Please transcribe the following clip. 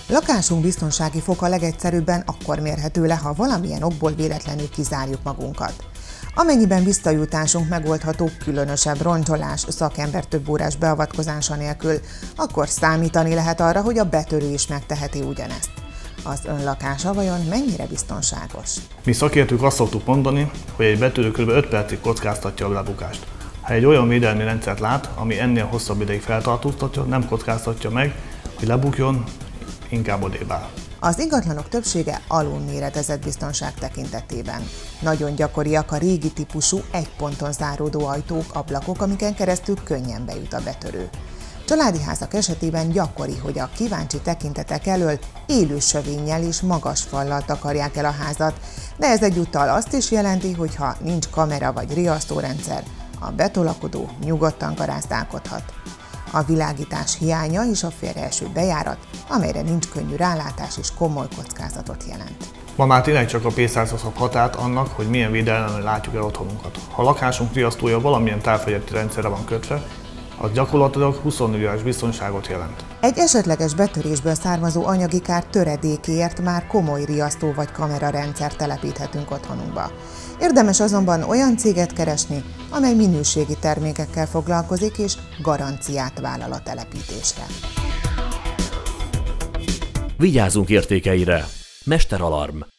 Lakásunk biztonsági foka legegyszerűbben akkor mérhető le, ha valamilyen okból véletlenül kizárjuk magunkat. Amennyiben visszajutásunk megoldható különösebb roncsolás, szakember több órás beavatkozása nélkül, akkor számítani lehet arra, hogy a betörő is megteheti ugyanezt. Az ön lakása vajon mennyire biztonságos? Mi szakértők azt szoktuk mondani, hogy egy betörő kb. 5 percig kockáztatja a lebukást. Ha egy olyan védelmi rendszert lát, ami ennél hosszabb ideig feltartóztatja, nem kockáztatja meg, hogy lebukjon, inkább odébb áll. Az ingatlanok többsége alulméretezett biztonság tekintetében. Nagyon gyakoriak a régi típusú, egy ponton záródó ajtók, ablakok, amiken keresztül könnyen bejut a betörő. Családi házak esetében gyakori, hogy a kíváncsi tekintetek elől élő sövénnyel és magas fallal takarják el a házat, de ez egyúttal azt is jelenti, hogy ha nincs kamera vagy riasztórendszer, a betolakodó nyugodtan garázdálkodhat. A világítás hiánya és a félreeső bejárat, amelyre nincs könnyű rálátás és komoly kockázatot jelent. Ma már tényleg csak a P100 szab határt annak, hogy milyen védelemmel látjuk el otthonunkat. Ha a lakásunk riasztója valamilyen távfegyelti rendszerre van kötve, az gyakorlatilag 24 órás biztonságot jelent. Egy esetleges betörésből származó anyagi kár töredékéért már komoly riasztó vagy kamerarendszer telepíthetünk otthonunkba. Érdemes azonban olyan céget keresni, amely minőségi termékekkel foglalkozik és garanciát vállal a telepítésre. Vigyázzunk értékeire! Mesteralarm.